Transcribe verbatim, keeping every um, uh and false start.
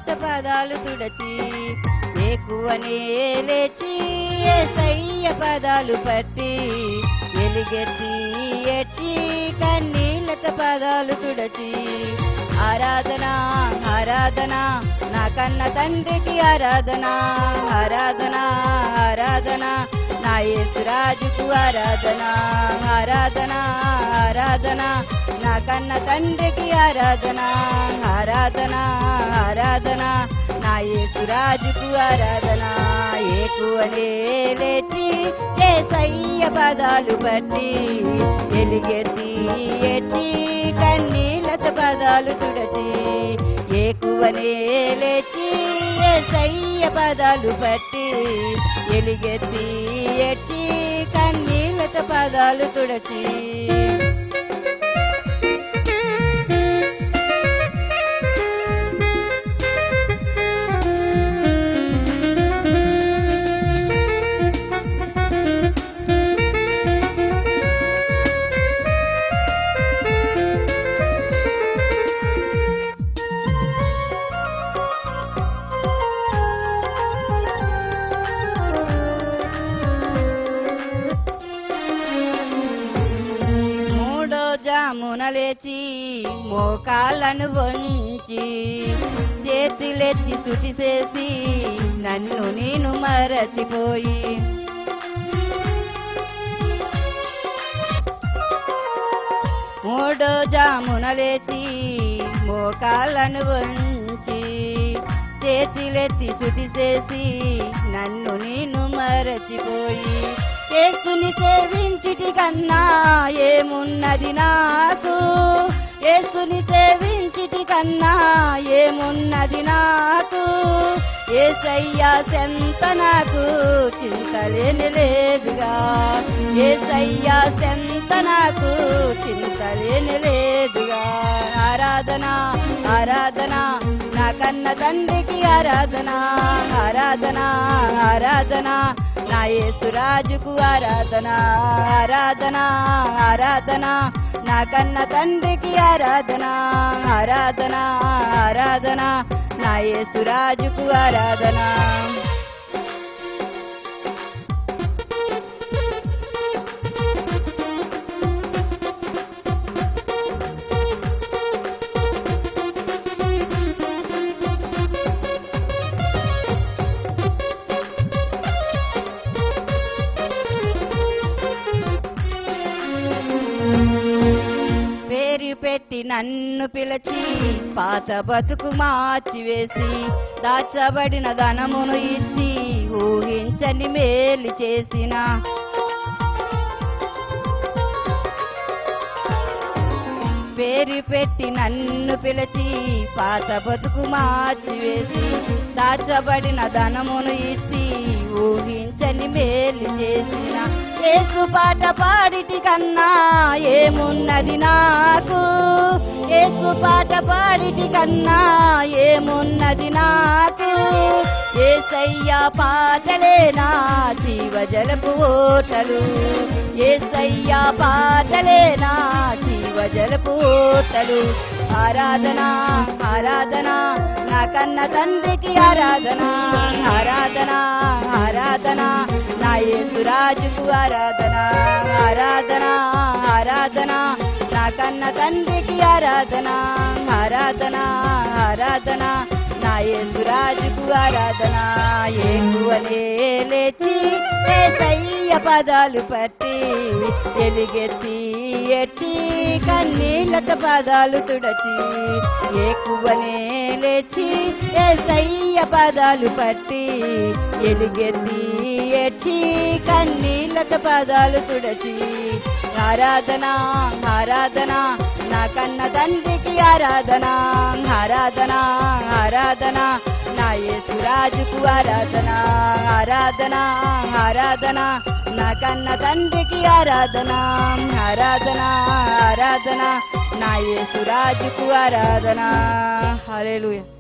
కన్నీళ్లతో పాదాలు తుడచి ఎక్కువనే లేచి యేసయ్య పాదాలు పట్టి ఎలుగెత్తి ఏడ్చి కన్నీళ్లతో పాదాలు తుడచి ఆరాధన ఆరాధన నా కన్న తండ్రికి ఆరాధన ఆరాధన ఆరాధన నా యేసురాజుకు ఆరాధన ఆరాధన ఆరాధన నా కన్న తండ్రికి ఆరాధన ఆరాధన ఆరాధన నా యేసురాజుకు ఆరాధన ఎక్కువనే లేచి యేసయ్య పాదాలు పట్టి ఎలుగెత్తి ఏడ్చి కన్నీళ్లతో పాదాలు తుడచి ఎక్కువనే లేచి యేసయ్య పాదాలు పట్టి ఎలుగెత్తి ఏడ్చి కన్నీళ్లతో పాదాలు తుడచి జామునలేచి మోకాళ్ళను వంచి చేతులెత్తి స్తుతి చేసి నన్ను నేను మరచిపోయి మూడో జామునలేచి మోకాళ్ళను వంచి చేతులెత్తి స్తుతి చేసి నన్ను నేను మరచిపోయి యేసుని సేవించుటి కన్నా ఏమున్నది నాకు యేసుని సేవించుటి కన్నా ఏమున్నది నాకు యేసయ్యా చెంత నాకు చింతలేని లేదుగా యేసయ్యా చెంత నాకు చింతలేని లేదుగా ఆరాధన ఆరాధన నా కన్న తండ్రికి ఆరాధన ఆరాధన ఆరాధన నా యేసురాజుకు ఆరాధన ఆరాధన ఆరాధన నా కన్న తండ్రికి ఆరాధన ఆరాధన ఆరాధన నా యేసురాజుకు ఆరాధన పెట్టి నన్ను పిలిచి పాత బతుకు మార్చివేసి దాచబడిన ధనమును ఇచ్చి ఊహించని మేలు చేసిన పేరు పెట్టి నన్ను పిలిచి పాత బతుకు మార్చివేసి దాచబడిన ధనమును ఇచ్చి ఊహించని మేలు చేసిన యేసు పాట పాడిటి కన్నా ఏమున్నది నాకు యేసు పాట పాడిటి కన్నా ఏమున్నది నాకు యేసయ్యా పాటలే నా జీవజలపు ఓటలు యేసయ్యా పాటలే నా జీవజలపు ఓటలు ఆరాధన ఆరాధన నా కన్న తండ్రికి ఆరాధన ఆరాధన ఆరాధన నా యేసురాజుకు ఆరాధన ఆరాధన ఆరాధన నా కన్న తండ్రికి ఆరాధన ఆరాధన ఆరాధన నా యేసురాజుకు ఆరాధన ఎక్కువనే లేచి యేసయ్య పాదాలు పట్టి ఎలుగెత్తి ఎట్టి కన్నీళ్లతో పాదాలు తుడచి ఎక్కువనే లేచి యేసయ్య పాదాలు పట్టి ఎలుగెత్తి ఎట్టి కన్నీళ్లతో పాదాలు తుడచి ఆరాధన ఆరాధన నా కన్న తండ్రికి ఆరాధన ఆరాధన ఆరాధన నా యేసురాజుకు ఆరాధన ఆరాధన ఆరాధన నా కన్న తండ్రికి ఆరాధన ఆరాధన ఆరాధన నా యేసురాజుకు ఆరాధన హల్లెలూయా.